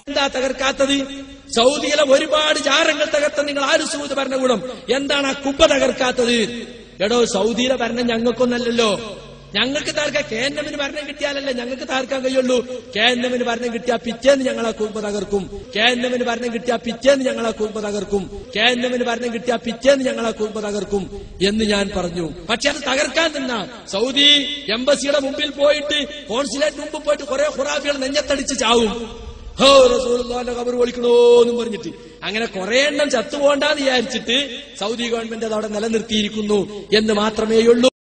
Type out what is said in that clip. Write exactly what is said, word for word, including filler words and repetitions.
എന്താ തകർക്കാത്തത്? സൗദിയിലെ ഒരുപാട് ജാറങ്ങൾ തകർത്ത നിങ്ങൾ ആര് സൂദ് ഭരണകൂടം എന്താണ് ആ കുബ്ബ തകർക്കാത്തത്? എടോ, സൗദിയിലെ ഭരണം ഞങ്ങൾക്കൊന്നല്ലല്ലോ. ഞങ്ങൾക്ക് തകർക്കാൻ കെ എൻ എമ്മിന് ഭരണം കിട്ടിയാലല്ലേ ഞങ്ങൾക്ക് തകർക്കാൻ കഴിയുള്ളൂ. കെ എൻ എമ്മിന് ഭരണം കിട്ടിയാൽ പിറ്റേന്ന് ഞങ്ങളെ കുബ്ബ തകർക്കും. കെ എൻ എമ്മിന് ഭരണം കിട്ടിയാൽ പിറ്റേന്ന് ഞങ്ങളെ കുബ്ബ തകർക്കും. കെ എൻ എമ്മിന് ഭരണം കിട്ടിയാൽ പിറ്റേന്ന് ഞങ്ങളെ കുബ്ബ തകർക്കും എന്ന് ഞാൻ പറഞ്ഞു. പക്ഷെ അത് തകർക്കാൻ നിന്ന സൗദി എംബസിയുടെ മുമ്പിൽ പോയിട്ട് കോൺസുലേറ്റ് മുമ്പിൽ പോയിട്ട് കുറെ ഖുറാഫികൾ നെഞ്ഞത്തടിച്ച് ചാവും. ഹോ, റസൂലുള്ളാഹിന്റെ ഖബർ പൊളിക്കണോന്നും പറഞ്ഞിട്ട് അങ്ങനെ കുറെ എണ്ണം ചത്തുപോകണ്ടെന്ന് വിചാരിച്ചിട്ട് സൗദി ഗവൺമെന്റ് അത് അവിടെ നിലനിർത്തിയിരിക്കുന്നു എന്ന് മാത്രമേയുള്ളൂ.